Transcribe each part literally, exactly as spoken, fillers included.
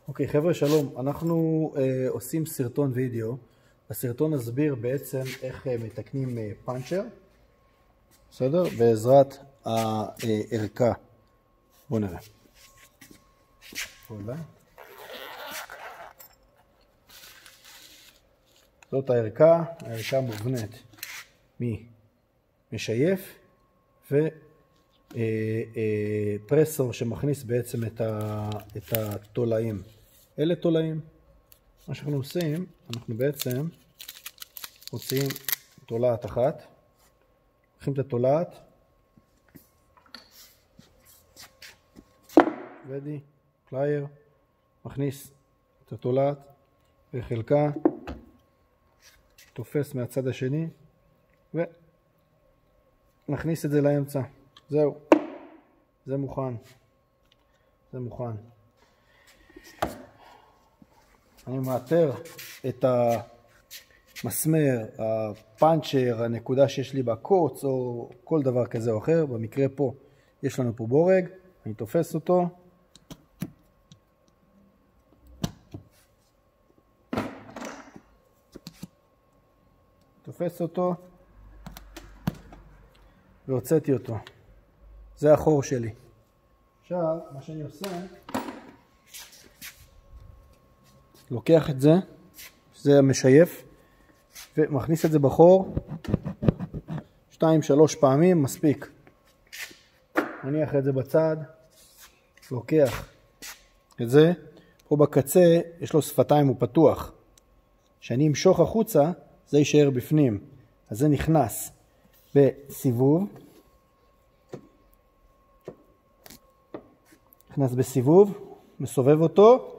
אוקיי, חבר'ה, שלום. אנחנו אה, עושים סרטון וידאו. הסרטון נסביר בעצם איך אה, מתקנים אה, פאנצ'ר, בסדר? בעזרת הערכה. בואו נראה. אולי. זאת הערכה, הערכה מובנית ממשייף ופרסור שמכניס בעצם את, ה, את התולעים. אלה תולעים. מה שאנחנו עושים, אנחנו בעצם מוציאים תולעת אחת, לוקחים את התולעת, רדי, פלייר, מכניס את התולעת וחלקה, תופס מהצד השני ונכניס את זה לאמצע. זהו, זה מוכן, זה מוכן. אני מאתר את המסמר, הפאנצ'ר, הנקודה שיש לי בקוץ או כל דבר כזה או אחר. במקרה פה יש לנו פה בורג, אני תופס אותו, תופס אותו והוצאתי אותו. זה החור שלי. עכשיו מה שאני עושה, לוקח את זה, זה המשייף, ומכניס את זה בחור שתיים שלוש פעמים, מספיק. מניח את זה בצד, לוקח את זה, פה בקצה יש לו שפתיים, הוא פתוח. כשאני אמשוך החוצה זה יישאר בפנים, אז זה נכנס בסיבוב, נכנס בסיבוב, מסובב אותו,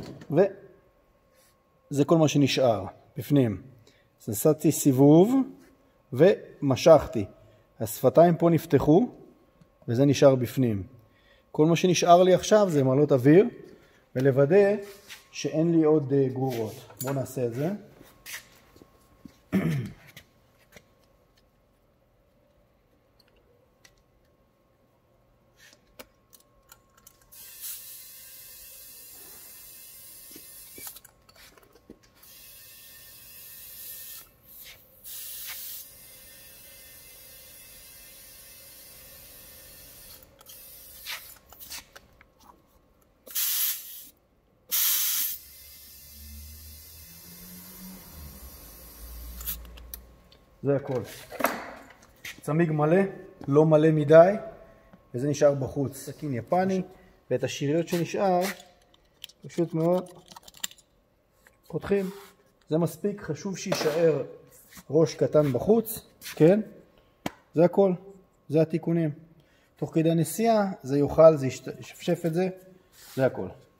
וזה כל מה שנשאר בפנים. אז נסעתי סיבוב ומשכתי, השפתיים פה נפתחו וזה נשאר בפנים. כל מה שנשאר לי עכשיו זה מעלות אוויר ולוודא שאין לי עוד גרורות. בואו נעשה את זה. זה הכל. צמיג מלא, לא מלא מדי, וזה נשאר בחוץ. סכין יפני, ואת השאריות שנשאר, פשוט מאוד, פותחים. זה מספיק, חשוב שישאר ראש קטן בחוץ, כן? זה הכל, זה התיקונים. תוך כדי הנסיעה, זה יוכל, זה ישפשף את זה, זה הכל.